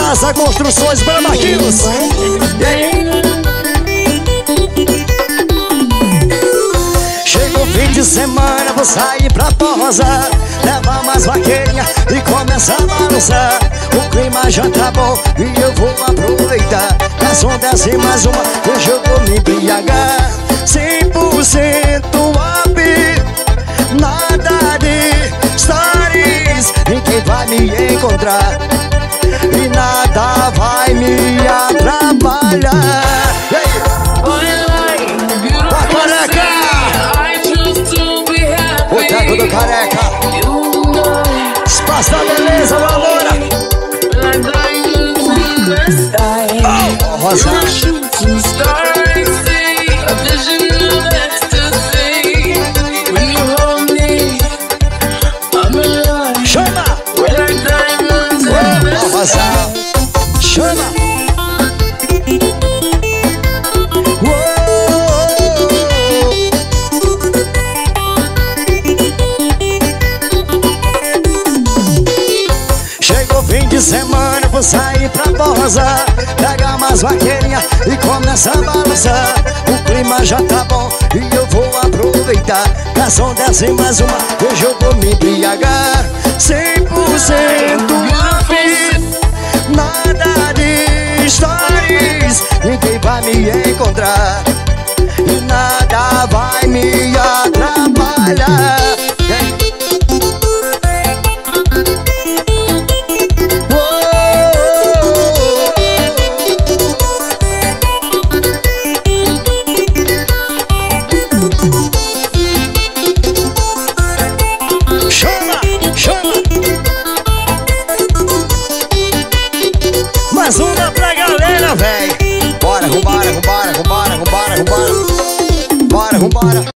Casa Construções Bramaquilos. Chega o fim de semana, vou sair pra pousar, levar mais vaqueirinha e começar a balançar. O clima já tá bom e eu vou aproveitar. É som desce mais uma, hoje eu vou me embriagar. 100% up, nada de stories. Ninguém vai me encontrar e nada vai me atrapalhar. A careca! O teco do careca! Espaço da beleza, meu amor! Oh, Rosa! Chama! Oh, Rosa! Chama! Chegou fim de semana, vou sair pra pousar, pegar mais vaqueirinha e começar a balançar. O clima já tá bom e eu vou aproveitar. Garçom, desce mais uma, hoje eu vou me embriagar. 100% up, nada de stories. Ninguém vai me encontrar e nada vai me atrapalhar. Mais uma pra galera, véi. Bora, vambora, vambora, vambora, vambora, vambora. Bora, vambora.